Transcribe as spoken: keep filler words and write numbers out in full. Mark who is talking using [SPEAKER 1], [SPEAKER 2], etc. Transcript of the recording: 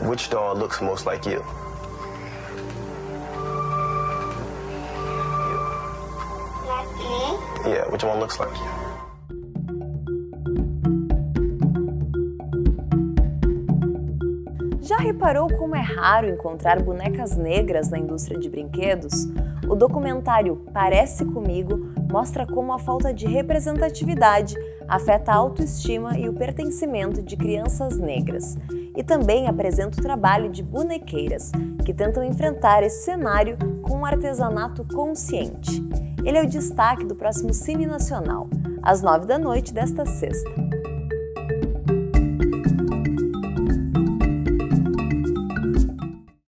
[SPEAKER 1] Which doll looks most like you?
[SPEAKER 2] Like me?
[SPEAKER 1] Yeah, which one looks like you?
[SPEAKER 3] Já reparou como é raro encontrar bonecas negras na indústria de brinquedos? O documentário Parece Comigo mostra como a falta de representatividade afeta a autoestima e o pertencimento de crianças negras. E também apresenta o trabalho de bonequeiras, que tentam enfrentar esse cenário com um artesanato consciente. Ele é o destaque do próximo Cine Nacional, às nove da noite desta sexta.